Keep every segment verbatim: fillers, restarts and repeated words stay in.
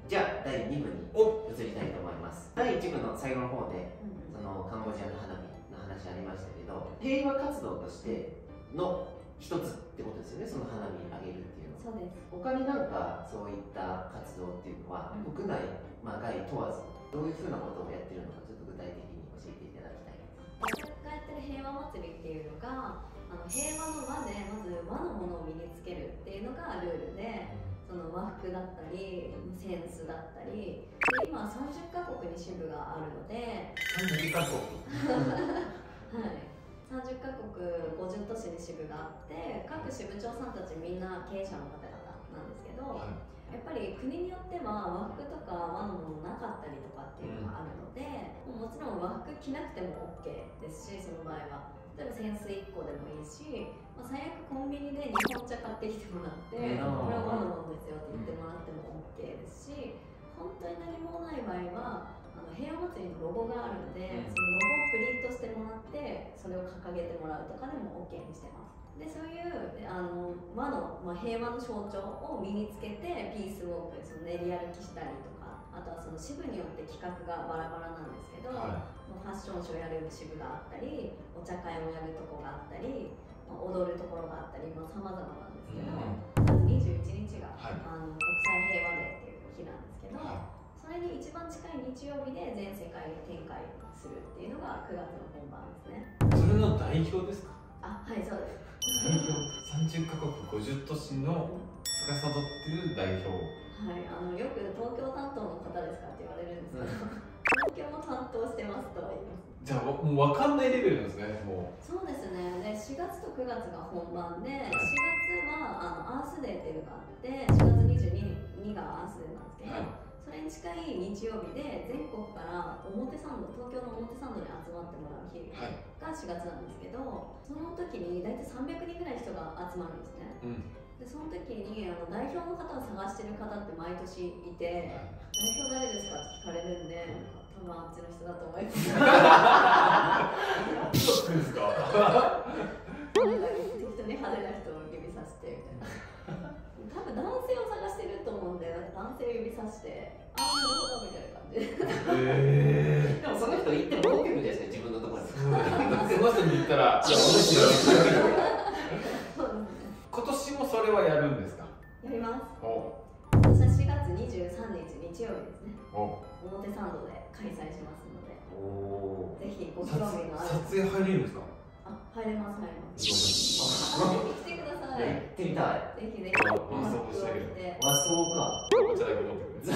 じゃあだいにぶに移りたいと思います。だいいちぶの最後の方で、うん、そのカンボジアの花火の話ありましたけど、平和活動としての一つってことですよね、その花火あげるっていうのは。 そうです。 他になんかそういった活動っていうのは、うん、国内、まあ、外問わずどういうふうなことをやってるのか、ちょっと具体的に教えていただきたいです。 私がやってる平和祭りっていうのが、あの平和の和でまず和のものを身につけるっていうのがルールで、その和服だったりセンスだったりで、今さんじゅっかこくに支部があるのでさんじゅっかこくはい、さんじゅっかこくごじゅっ都市に支部があって、各支部長さんたちみんな経営者の方々なんですけど、はい、やっぱり国によっては和服とか和のものなかったりとかっていうのがあるので、うん、もちろん和服着なくても オーケー ですし、その場合は例えば扇子いっこでもいいし、まあ、最悪コンビニで日本茶買ってきてもらって、うん、これは和のものですよって言ってもらっても オーケー ですし、本当に何もない場合はあの平和祭りのロゴがあるので、そのロゴをプリントしてもらってそれを掲げてもらうとかでも オーケー にしてます。でそういうあの和の、まあ、平和の象徴を身につけてピースウォーク、その練り歩きしたりとか、あとはその支部によって企画がバラバラなんですけど、はい、ファッションショーやる支部があったり、お茶会をやるとこがあったり、まあ、踊るところがあったり、まあ、様々なんですけど、うん、にがつにじゅういちにちが、はい、あの国際平和デーっていう日なんですけど、はい、それに一番近い日曜日で全世界に展開するっていうのがくがつの本番ですね。 それの代表ですか？ あ、はい、そうです。 代表さんじゅっかこくごじゅっ都市の司っている代表。 はい、あのよく東京担当の方ですかって言われるんですけど、東京も担当してますとは言います。 じゃあもう分かんないレベルですね。もうそうですね。でしがつとくがつが本番で、しがつはあのアースデーっていうのがあって、しがつにじゅうににちがアースデーなんですけど、はい、それに近い日曜日で全国から表参道、東京の表参道に集まってもらう日がしがつなんですけど、その時に大体さんびゃくにんぐらい人が集まるんですね。うん、でその時にあの代表の方を探してる方って毎年いて、はい、代表誰ですかって聞かれるんで、多分あっちの人だと思います。 そうですか。 適当に派手な人を指さしてみたいな。多分男性を探してると思うんで、男性を指さして、ああ、なるほどみたいな感じで。 えー、でもその人行っても戻ってくるじゃないですか、自分のところに。 その人に言ったら、いや、面白い。今年もそれはやるんですか？ やります。私はしがつにじゅうさんにち日曜日ですね。表参道で開催しますので、おぜひご興味のある。 撮影入れるんですか？ あ、入れます、入れます。あ、ぜひ来てください。 行ってみたい。 ぜひぜひ。 和装してる。 和装か。 お茶だけ持ってくる。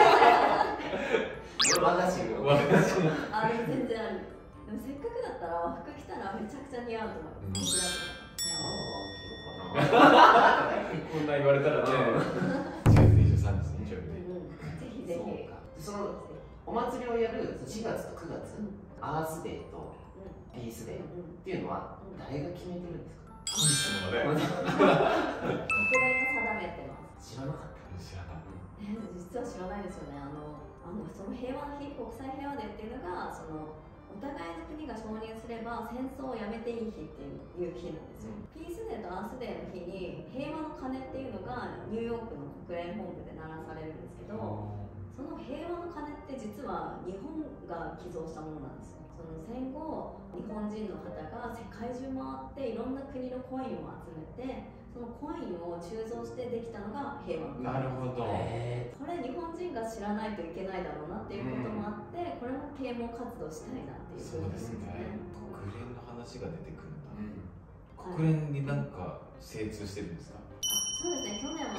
和菓子。 和菓子。 あ、全然ある。でもせっかくだったら和服着たらめちゃくちゃ似合うと思います。 こんな言われたらね。しがつにじゅうさんにち日曜日で。ぜひぜひ。 そのお祭りをやるしがつとくがつ、アースデーとピースデーっていうのは誰が決めてるんですか？ 神様で。 国連が定めてます。 知らなかった。 知らない。 え、実は知らないですよね。あの、あのその平和の日、国際平和デーっていうのがその。お互いの国が承認すれば戦争をやめていい日っていう日なんですよ。うん、ピースデーとアースデーの日に平和の鐘っていうのがニューヨークの国連本部で鳴らされるんですけど、その平和の鐘って実は日本が寄贈したものなんですよ。その戦後日本人の方が世界中回っていろんな国のコインを集めて、そのコインを鋳造してできたのが平和の鐘。 なるほど。 これ日本人が知らないといけないだろうなっていうこともあって、うん、これも啓蒙活動したいなっていうそうですね。国連の話が出てくるんだ。うん、国連になんか精通してるんですか？ あ、そうですね。去年は。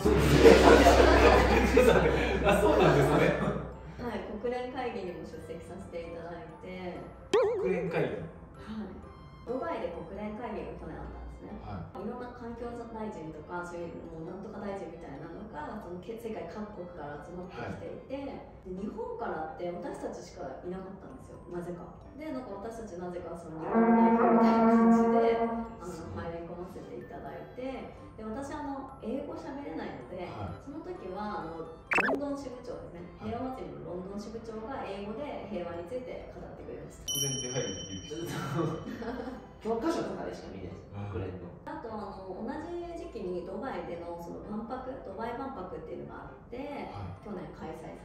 あ、そうなんですね。 はい、国連会議にも出席させていただいて。 国連会議。 はい。ドバイで国連会議が去年あったんですね。はい。いろんな環境大臣とか、そういうもうなんとか大臣みたいなのが、その世界各国から集まってきていて、はい、で日本からって私たちしかいなかったんですよ。なぜか。で、なんか私たちなぜかその日本の代表みたいな感じで、あの入り込ませていただいて、で私あの英語喋れないので、はい、その時はあのロンドン支部長ですね。平和祭りのロンドン支部長が英語で平和について語ってくれました。 国連で入るできる人。 教科書とかでしか見ないです。国連の。 あとあの同じ時期にドバイでのその万博、ドバイ万博っていうのがあって、はい、去年開催さ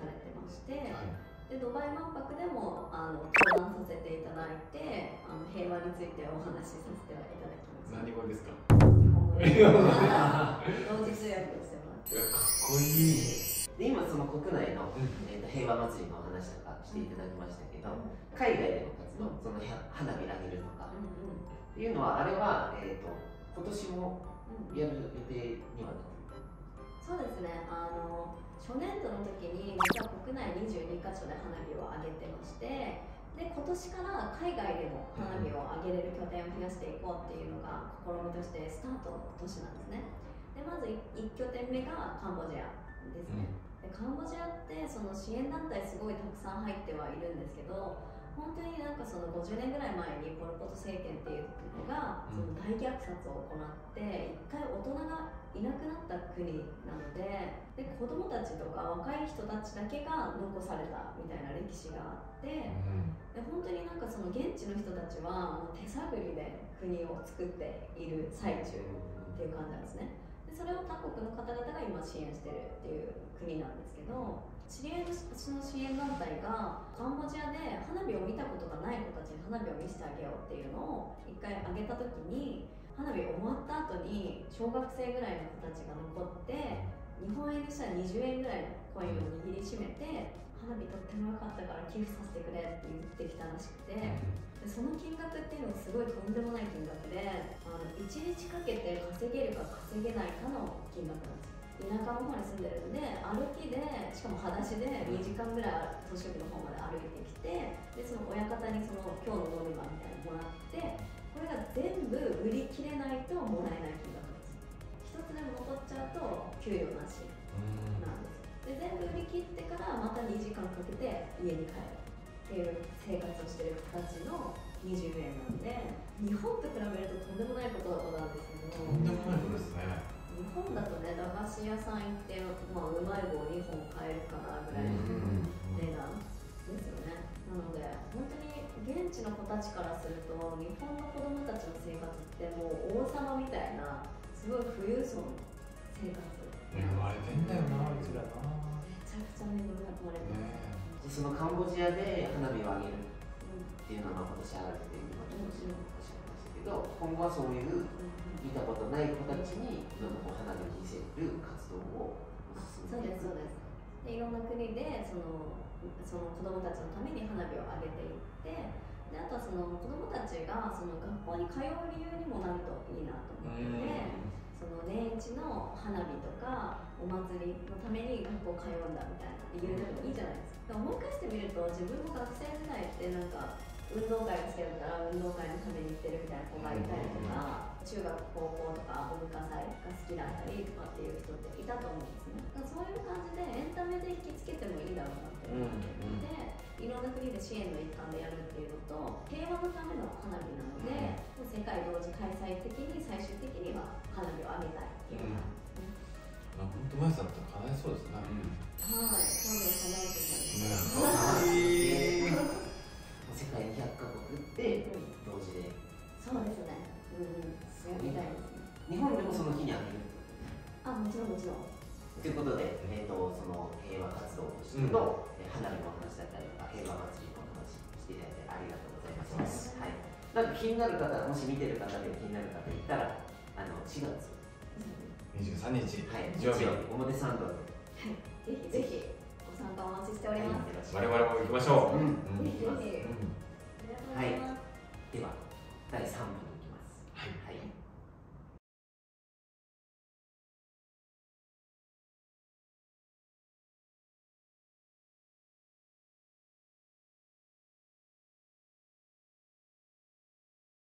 バイ万博でもあの登壇させていただいて、あの平和についてお話しさせていただきます。 何語ですか？ 日本語で同時通訳をしてます。 いや、かっこいい。 で今その国内の、えー、と平和祭りのお話とかしていただきましたけど、海外での活動、その花火あげるとかっていうのは、あれは、えー、と今年もやる予定にはなってる。 そうですね、あの初年度の時に実は国内にじゅうにかしょで花火を上げてまして、で今年から海外でも花火を上げれる拠点を増やしていこうっていうのが試みとしてスタートの年なんですね。でまずいち拠点目がカンボジアですね。でカンボジアってその支援団体すごいたくさん入ってはいるんですけど、本当になんかそのごじゅうねんぐらい前にポル・ポト政権っていうのがその大虐殺を行って一回大人がいなくなった国なので、で子供たちとか若い人たちだけが残されたみたいな歴史があって、で本当になんかその現地の人たちはもう手探りで国を作っている最中っていう感じなんですね。でそれを他国の方々が今支援してるっていう国なんですけど、知り合いのその支援団体がカンボジアで花火を見たことがない子たちに花火を見せてあげようっていうのを一回あげた時に、花火終わった後に小学生ぐらいの子たちが残って日本円にしたらにじゅうえんぐらいのコインを握りしめて、花火とっても良かったから寄付させてくれって言ってきたらしくて、でその金額っていうのがすごいとんでもない金額で、あのいちにちかけて稼げるか稼げないかの金額なんですよ。田舎の方に住んでるんで、歩きでしかも裸足でにじかんぐらい都市部の方まで歩いてきて、でその親方にその今日のノルマみたいなのもらって、これが全部売り切れないともらえない金額なんです。一つでも残っちゃうと給与なしなんです。で全部売り切ってからまたにじかんかけて家に帰るっていう生活をしてる子たちのにじゅうえんなんで、日本と比べるととんでもないことなんですけど、 とんでもないことですね。 日本だとね、駄菓子屋さん行って、まあ、うまい棒にほん買えるかなぐらいの値段ですよね。なので本当に現地の子たちからすると、日本の子供たちの生活ってもう王様みたいな、すごい富裕層の生活恵まれてんだよな、うちらな。 めちゃくちゃ恵まれてます、 ね、そのカンボジアで花火を上げるっていうのが今年あるっていうのをおっしゃいましたけど、今後はそういう見たことない子たちにいろんなこう花火を見せる活動を進めていく。 そうです、そうです。でいろんな国でそのその子どもたちのために花火を上げていって、であとはその子どもたちがその学校に通う理由にもなるといいなと思ってて、その年一の花火とかお祭りのために学校通うんだみたいな理由でもいいじゃないですか。でも思い返してみると、自分も学生時代ってなんか運動会が好きだったら運動会のために行ってるみたいな子がいたりとか、中学高校とか文化祭が好きだったりとかっていう人っていたと思うんですね。だからそういう感じでエンタメで引きつけてもいいだろうなって思っていて、いろんな国で支援の一環でやるっていうのと、平和のための花火なので、世界同時開催的に最終的には花火を上げたいっていうのが、 本当前さんだったら叶えそうですね。 はい、今度叶えてたんです。 世界にひゃっかこくって同時で、 そうですね、うん、やりたいですね。 日本でもその日にあげるあ、もちろんもちろん。 ということで、えー、とその平和活動としての、うん、花火の話だったりとか平和祭りの話していただいてありがとうございます。はい、なんか気になる方、もし見てる方で気になる方いたら、あのしがつにじゅうさんにち、 はい、日曜日表参道で、 はい、ぜひぜひご参加お待ちしております。 我々も行きましょう。 ぜひぜひ